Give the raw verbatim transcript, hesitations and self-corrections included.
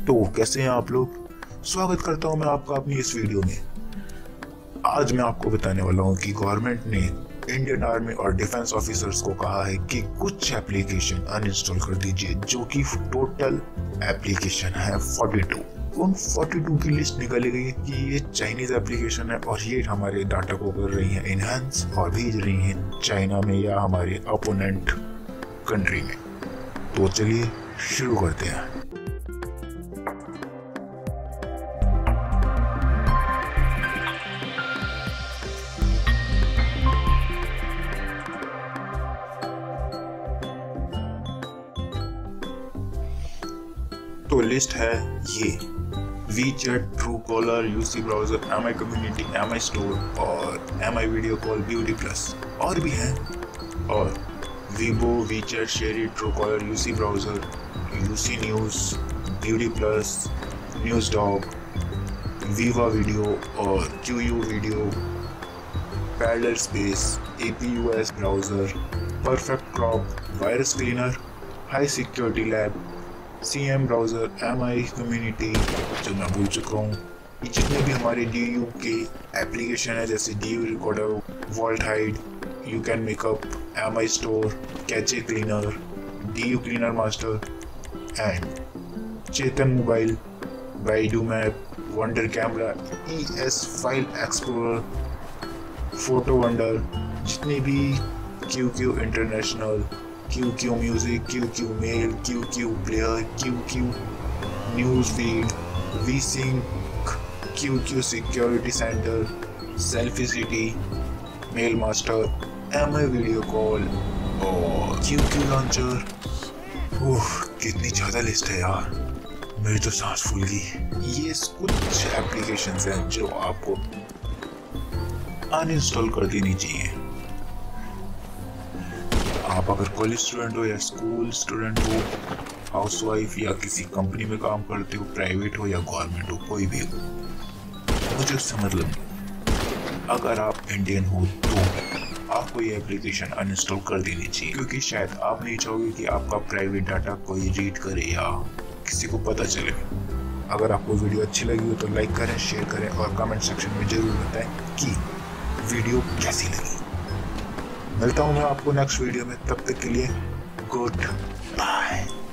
तो कैसे हैं आप लोग। स्वागत करता हूं मैं आपका अपनी इस वीडियो में। आज मैं आपको बताने वाला हूं कि गवर्नमेंट ने इंडियन आर्मी और डिफेंस ऑफिसर्स को कहा है कि कुछ एप्लीकेशन अनइंस्टॉल कर दीजिए, जो कि टोटल एप्लीकेशन है बयालीस। उन बयालीस की लिस्ट निकाली गई है कि ये चाइनीज एप्लीकेशन है और ये हमारे डाटा को कर रही है इनहेंस और भेज रही है चाइना में या हमारे अपोनेंट कंट्री में। तो चलिए शुरू करते हैं। तो लिस्ट है ये: WeChat, Truecaller, UC browser, M I community, M I store और M I video call, beauty plus और भी हैं। और वीबो, वीचैट, शेरी, Truecaller, UC browser, UC news, beauty plus, news dog, Viva video और QQ video, parallel space, APUS browser, perfect crop, virus cleaner, high security lab, CM browser, M I community जो मैं भूल चुका हूँ। ये जितने भी हमारे डी यू के एप्लीकेशन है जैसे D U recorder, vault hide, you can makeup, M I store, cache cleaner, D U cleaner master and cheetah mobile, Baidu map, wonder camera, E S file explorer, photo wonder, जितने भी Q Q international, Q Q music, Q Q mail, Q Q player, Q Q news feed, we sync, Q Q security center, selfie city, mail master, M I video call और Q Q launcher. ओह, कितनी ज़्यादा list है यार, मेरी तो सांस फूल गई। ये कुछ एप्लीकेशंस हैं जो आपको अनइंस्टॉल कर देनी चाहिए। आप अगर कॉलेज स्टूडेंट हो या स्कूल स्टूडेंट हो, हाउसवाइफ या किसी कंपनी में काम करते हो, प्राइवेट हो या गवर्नमेंट हो, कोई भी हो, मुझे उससे मतलब नहीं। अगर आप इंडियन हो तो आपको ये एप्लीकेशन अनइंस्टॉल कर देनी चाहिए, क्योंकि शायद आप नहीं चाहोगे कि आपका प्राइवेट डाटा कोई रीड करे या किसी को पता चले। अगर आपको वीडियो अच्छी लगी हो तो लाइक करें, शेयर करें और कमेंट सेक्शन में जरूर बताएं कि वीडियो कैसी लगी। मिलता हूँ मैं आपको नेक्स्ट वीडियो में, तब तक के लिए गुड बाय।